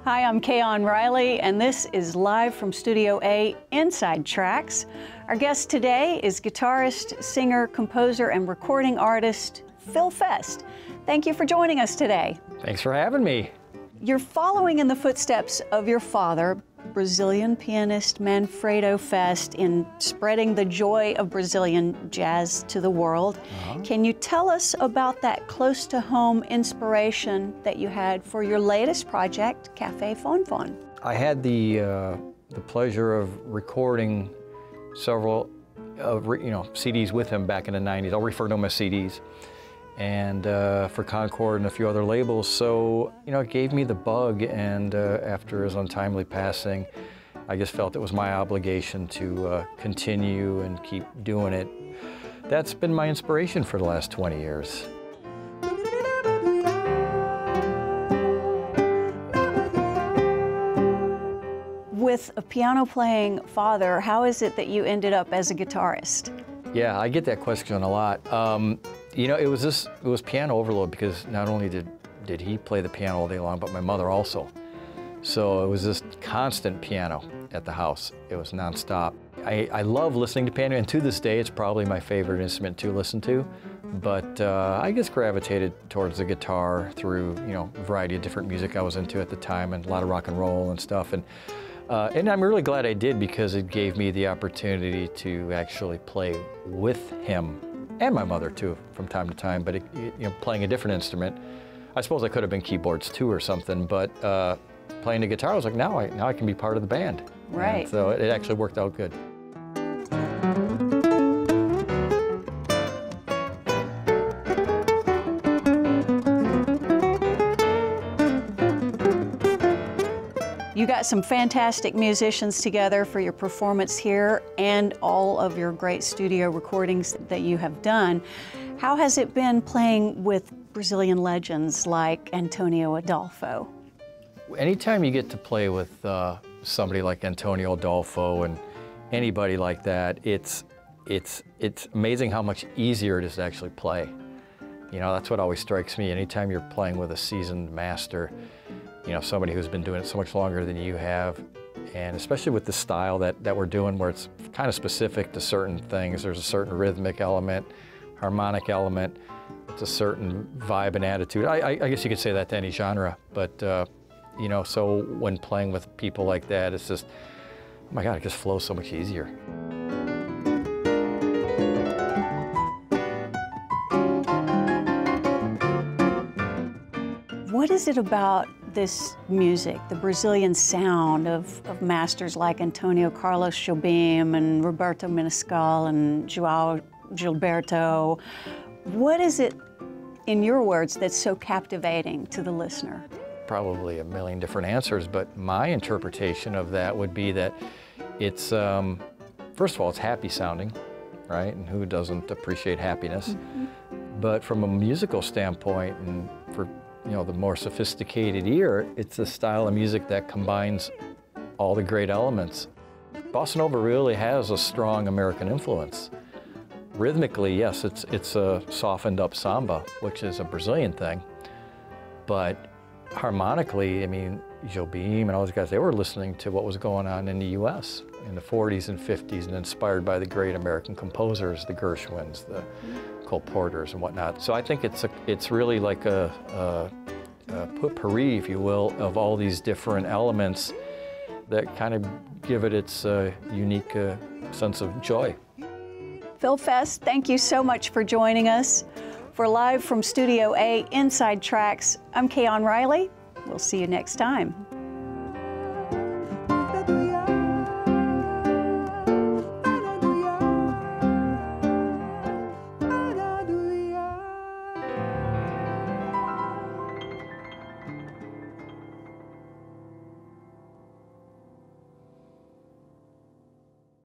Hi, I'm Kayonne Riley, and this is live from Studio A Inside Tracks. Our guest today is guitarist, singer, composer, and recording artist Phill Fest. Thank you for joining us today. Thanks for having me. You're following in the footsteps of your father, Brazilian pianist Manfredo Fest, in spreading the joy of Brazilian jazz to the world. Can you tell us about that close-to-home inspiration that you had for your latest project, Café Fonfon? I had the pleasure of recording several CDs with him back in the 90s. I'll refer to them as CDs. And for Concord and a few other labels. So, it gave me the bug, and after his untimely passing, I just felt it was my obligation to continue and keep doing it. That's been my inspiration for the last 20 years. With a piano-playing father, how is it that you ended up as a guitarist? Yeah, I get that question a lot. It was piano overload, because not only did he play the piano all day long, but my mother also. So it was just constant piano at the house. It was nonstop. I love listening to piano, and to this day, it's probably my favorite instrument to listen to. But I just gravitated towards the guitar through, a variety of different music I was into at the time, and a lot of rock and roll and stuff. And I'm really glad I did, because it gave me the opportunity to actually play with him, and my mother too, from time to time. But playing a different instrument, I suppose I could have been keyboards too or something. But playing the guitar, I was like, now I can be part of the band. Right. And so it actually worked out good. You got some fantastic musicians together for your performance here and all of your great studio recordings that you have done. How has it been playing with Brazilian legends like Antonio Adolfo? Anytime you get to play with somebody like Antonio Adolfo and anybody like that, it's amazing how much easier it is to actually play. That's what always strikes me. Anytime you're playing with a seasoned master, somebody who's been doing it so much longer than you have, and especially with the style that we're doing, where it's kind of specific to certain things. There's a certain rhythmic element, harmonic element, it's a certain vibe and attitude. I guess you could say that to any genre, but so when playing with people like that, it's just, oh my God, it just flows so much easier. What is it about this music, the Brazilian sound of masters like Antonio Carlos Jobim and Roberto Menescal and João Gilberto? What is it, in your words, that's so captivating to the listener? Probably a million different answers, but my interpretation of that would be that it's, first of all, it's happy sounding, right? And who doesn't appreciate happiness? But from a musical standpoint, and for the more sophisticated ear, it's a style of music that combines all the great elements. Bossa Nova really has a strong American influence. Rhythmically, yes, it's a softened up samba, which is a Brazilian thing. But harmonically, Jobim and all those guys, they were listening to what was going on in the US in the 40s and 50s, and inspired by the great American composers, the Gershwins, the Cole Porters and whatnot. So I think it's really like a potpourri, if you will, of all these different elements that kind of give it its unique sense of joy. Phill Fest, thank you so much for joining us. For Live from Studio A Inside Tracks, I'm Kayonne Riley. We'll see you next time.